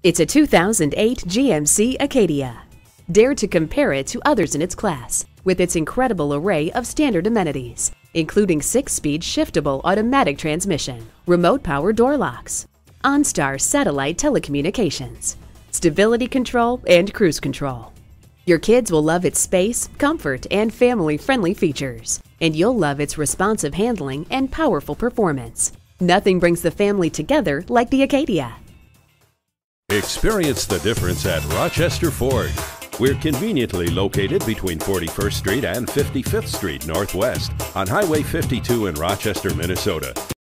It's a 2008 GMC Acadia. Dare to compare it to others in its class with its incredible array of standard amenities, including 6-speed shiftable automatic transmission, remote power door locks, OnStar satellite telecommunications, stability control, and cruise control. Your kids will love its space, comfort, and family-friendly features, and you'll love its responsive handling and powerful performance. Nothing brings the family together like the Acadia. Experience the difference at Rochester Ford. We're conveniently located between 41st Street and 55th Street Northwest on Highway 52 in Rochester, Minnesota.